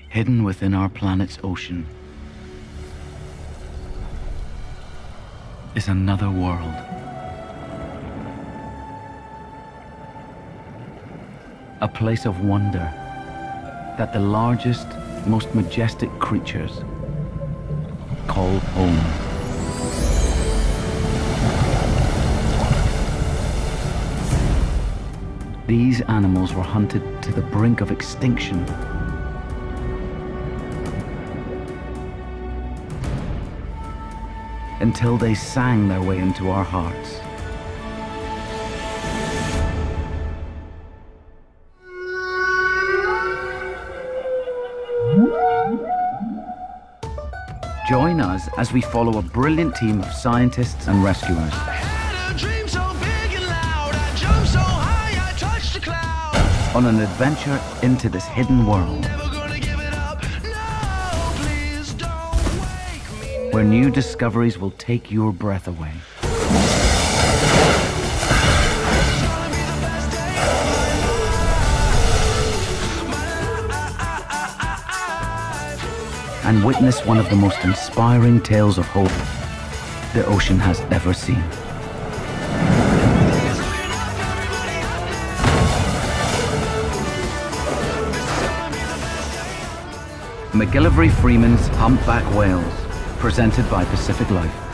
Hidden within our planet's ocean is another world. A place of wonder that the largest, most majestic creatures call home. These animals were hunted to the brink of extinction. Until they sang their way into our hearts. Join us as we follow a brilliant team of scientists and rescuers on an adventure into this hidden world, where new discoveries will take your breath away. And witness one of the most inspiring tales of hope the ocean has ever seen. MacGillivray Freeman's Humpback Whales, presented by Pacific Life.